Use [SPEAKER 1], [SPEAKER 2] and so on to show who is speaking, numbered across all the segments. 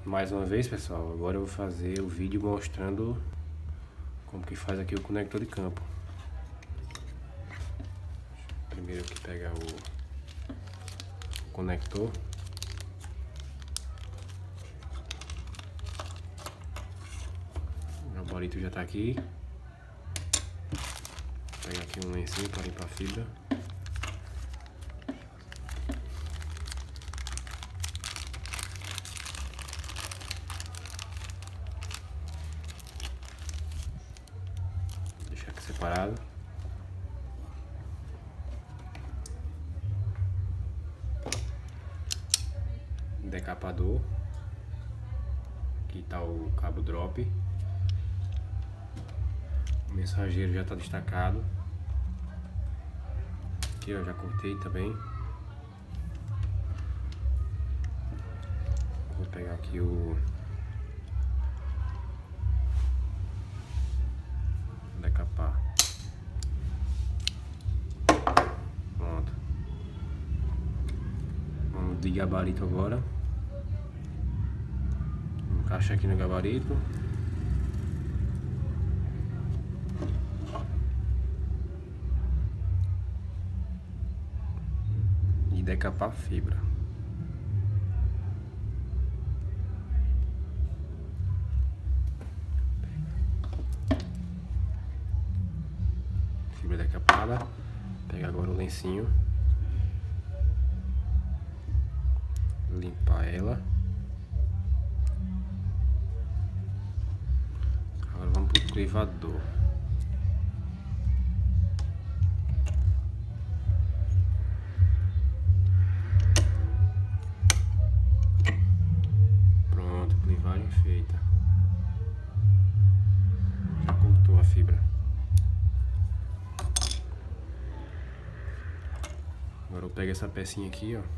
[SPEAKER 1] Mais uma vez, pessoal, agora eu vou fazer o vídeo mostrando como que faz aqui o conector de campo. Primeiro aqui pegar o conector. O gabarito já tá aqui. Vou pegar aqui um lencinho para limpar a fibra. Deixar aqui separado. Decapador. Aqui tá o cabo drop. O mensageiro já tá destacado. Aqui ó, já cortei também. Vou pegar aqui o decapar. Pronto. Vamos de gabarito agora. Encaixa aqui no gabarito. E decapar a fibra. Fibra decapada. Pega agora o lencinho. Limpar ela. Agora vamos pro clivador. Pronto, clivagem feita. Já cortou a fibra. Agora eu pego essa pecinha aqui, ó.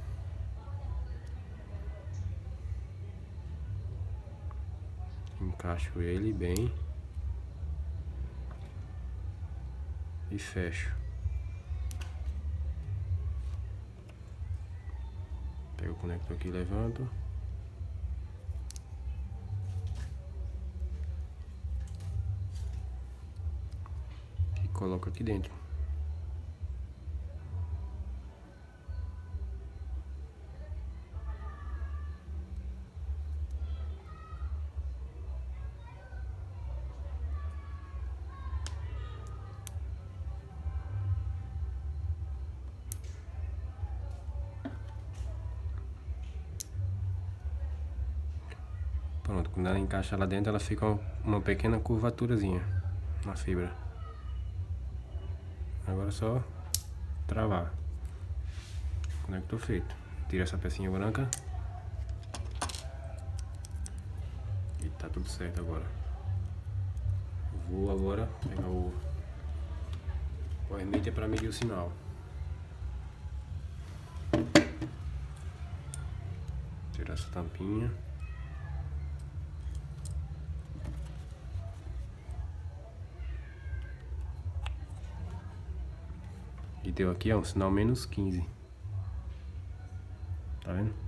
[SPEAKER 1] Encaixo ele bem. E fecho. Pego o conector aqui e levanto. E coloco aqui dentro. Pronto, quando ela encaixa lá dentro, ela fica uma pequena curvaturazinha na fibra. Agora é só travar. Conector feito. Tira essa pecinha branca. E tá tudo certo agora. Vou agora pegar o emitter para medir o sinal. Tirar essa tampinha. E deu aqui, ó, um sinal -15. Tá vendo?